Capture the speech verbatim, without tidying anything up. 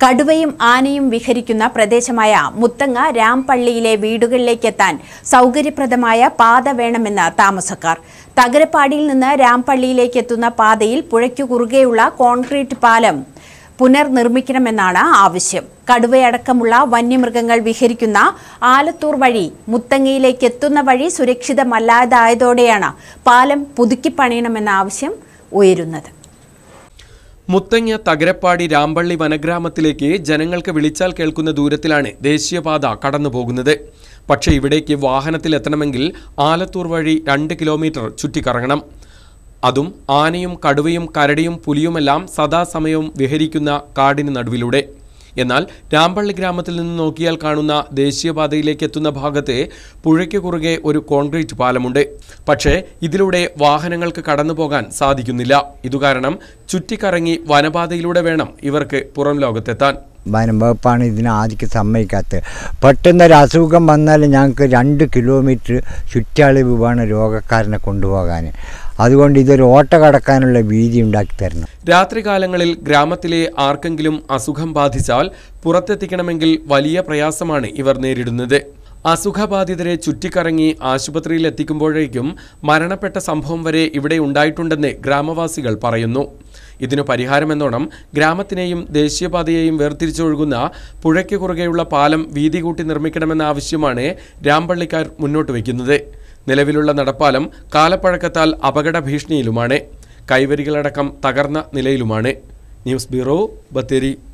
കടുവയും ആനയും വിഹരിക്കുന്ന പ്രദേശമായ മുത്തങ്ങ രാംപള്ളിയിലെ വീടുകളിലേക്കെത്താൻ സൗകര്യപ്രദമായ പാത വേണമെന്ന് താമസക്കാർ. തകരപ്പാടിയിൽ നിന്ന് രാംപള്ളിയിലേക്ക് എത്തുന്ന പാതയിൽ പുഴയ്ക്കു കുറുകെയുള്ള കോൺക്രീറ്റ് പാലം പുനർനിർമ്മിക്കണമെന്നാണ് ആവശ്യം. കടുവയടക്കമുള്ള വന്യമൃഗങ്ങൾ വിഹരിക്കുന്ന ആലത്തൂർ വഴി മുത്തങ്ങയിലേക്ക് എത്തുന്ന വഴി സുരക്ഷിതമല്ലാതായതോടെയാണ് പാലം പുതുക്കിപ്പണിയണമെന്ന ആവശ്യം ഉയരുന്നത്. മുത്തങ്ങ തകരപ്പാടി രാംപള്ളി വനഗ്രാമത്തിലേക്ക് ജനങ്ങൾക്ക് വിളിച്ചാൽ കേൾക്കുന്ന ദൂരത്തിലാണ് ദേശീയപാത കടന്നുപോകുന്നത്. പക്ഷേ ഇവിടേക്ക് വാഹനത്തിൽ എത്തണമെങ്കിൽ ആലത്തൂർ വഴി രണ്ട് കിലോമീറ്റർ ചുറ്റിക്കറങ്ങണം. അതും ആനയും കടുവയും കരടിയും പുലിയുമെല്ലാം സദാസമയവും വിഹരിക്കുന്ന കാടിന് നടുവിലൂടെ. എന്നാൽ രാംപള്ളി ഗ്രാമത്തിൽ നിന്ന് നോക്കിയാൽ കാണുന്ന ദേശീയപാതയിലേക്ക് എത്തുന്ന ഭാഗത്ത് പുഴയ്ക്ക് കുറുകെ ഒരു കോൺക്രീറ്റ് പാലമുണ്ട്. പക്ഷേ ഇതിലൂടെ വാഹനങ്ങൾക്ക് കടന്നു പോകാൻ സാധിക്കുന്നില്ല. ഇതുകാരണം ചുറ്റിക്കറങ്ങി വനപാതയിലൂടെ വേണം ഇവർക്ക് പുറം ലോകത്തെത്താൻ. വനം വകുപ്പാണ് ഇതിന് ആദ്യം സമ്മതിക്കാത്തത്. പെട്ടെന്നൊരു അസുഖം വന്നാൽ ഞങ്ങൾക്ക് രണ്ട് കിലോമീറ്റർ ചുറ്റളവ് വേണം രോഗക്കാരനെ കൊണ്ടുപോകാൻ. അതുകൊണ്ട് ഇതൊരു ഓട്ട കടക്കാനുള്ള വീതി ഉണ്ടാക്കി തരണം. രാത്രികാലങ്ങളിൽ ഗ്രാമത്തിലെ ആർക്കെങ്കിലും അസുഖം ബാധിച്ചാൽ പുറത്തെത്തിക്കണമെങ്കിൽ വലിയ പ്രയാസമാണ് ഇവർ നേരിടുന്നത്. അസുഖബാധിതരെ ചുറ്റിക്കറങ്ങി ആശുപത്രിയിൽ എത്തിക്കുമ്പോഴേക്കും മരണപ്പെട്ട സംഭവം വരെ ഇവിടെ ഉണ്ടായിട്ടുണ്ടെന്ന് ഗ്രാമവാസികൾ പറയുന്നു. ഇതിനു പരിഹാരമെന്നോണം ഗ്രാമത്തിനെയും ദേശീയപാതയെയും വേർതിരിച്ചൊഴുകുന്ന പുഴയ്ക്ക് കുറുകെയുള്ള പാലം വീതി കൂട്ടി നിർമ്മിക്കണമെന്ന ആവശ്യമാണ് രാംപള്ളിക്കാർ മുന്നോട്ട് വയ്ക്കുന്നത്. നിലവിലുള്ള നടപ്പാലം കാലപ്പഴക്കത്താൽ അപകട ഭീഷണിയിലുമാണ്. കൈവരികളടക്കം തകർന്ന നിലയിലുമാണ്. News bureau, Bathery.